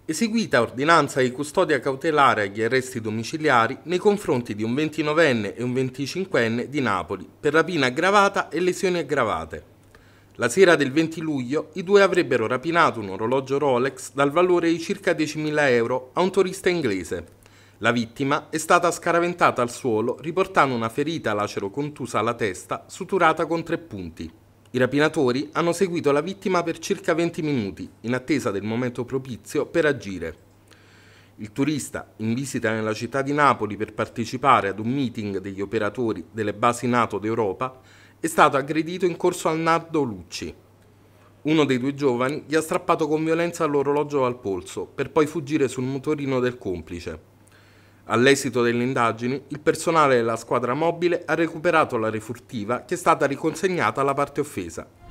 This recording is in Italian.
Eseguita ordinanza di custodia cautelare agli arresti domiciliari nei confronti di un 29enne e un 25enne di Napoli per rapina aggravata e lesioni aggravate. La sera del 20 luglio i due avrebbero rapinato un orologio Rolex dal valore di circa 10.000 euro a un turista inglese. La vittima è stata scaraventata al suolo riportando una ferita lacero contusa alla testa suturata con 3 punti. I rapinatori hanno seguito la vittima per circa 20 minuti, in attesa del momento propizio per agire. Il turista, in visita nella città di Napoli per partecipare ad un meeting degli operatori delle basi NATO d'Europa, è stato aggredito in corso Arnaldo Lucci. Uno dei due giovani gli ha strappato con violenza l'orologio al polso, per poi fuggire sul motorino del complice. All'esito delle indagini, il personale della squadra mobile ha recuperato la refurtiva che è stata riconsegnata alla parte offesa.